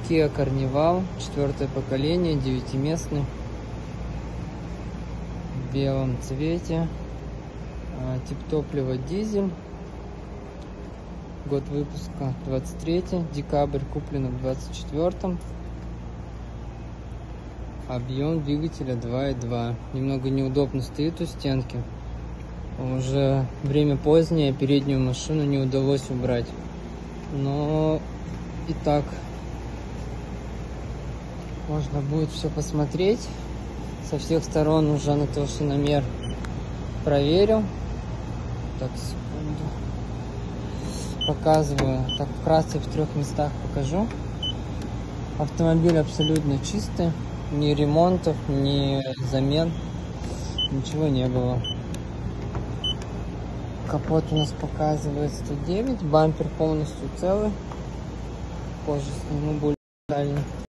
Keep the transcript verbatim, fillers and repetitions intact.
Kia Carnival, четвертое поколение, девятиместный, в белом цвете, тип топлива дизель, год выпуска двадцать третий, декабрь, куплено в двадцать четвёртом, объем двигателя два и два. Немного неудобно стоит у стенки, уже время позднее, переднюю машину не удалось убрать, но и так можно будет все посмотреть. Со всех сторон уже на толщиномер проверил. Так, секунду. Показываю. Так, вкратце в трех местах покажу. Автомобиль абсолютно чистый. Ни ремонтов, ни замен. Ничего не было. Капот у нас показывает сто девять. Бампер полностью целый. Позже сниму более детально.